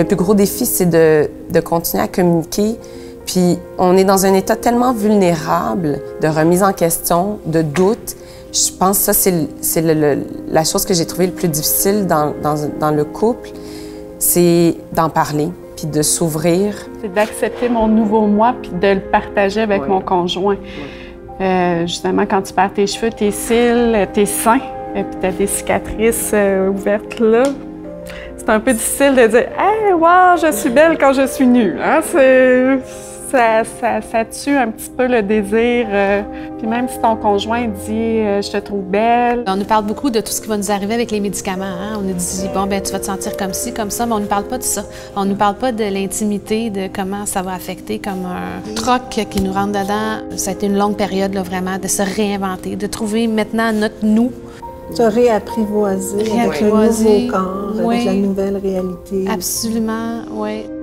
Le plus gros défi, c'est de continuer à communiquer. Puis on est dans un état tellement vulnérable de remise en question, de doute. Je pense que ça, c'est la chose que j'ai trouvée le plus difficile dans le couple, c'est d'en parler, puis de s'ouvrir. C'est d'accepter mon nouveau moi, puis de le partager avec mon conjoint. Justement, quand tu perds tes cheveux, tes cils, tes seins, et puis tu as des cicatrices ouvertes là, c'est un peu difficile de dire « Hey, wow, je suis belle quand je suis nue hein? ». Ça tue un petit peu le désir. Puis même si ton conjoint dit « Je te trouve belle ». On nous parle beaucoup de tout ce qui va nous arriver avec les médicaments. Hein? On nous dit « Bon, ben tu vas te sentir comme ci, comme ça », mais on ne nous parle pas de ça. On ne nous parle pas de l'intimité, de comment ça va affecter comme un troc qui nous rentre dedans. Ça a été une longue période, là, vraiment, de se réinventer, de trouver maintenant notre nous. Se réapprivoiser avec le nouveau corps, avec la nouvelle réalité. Absolument, oui.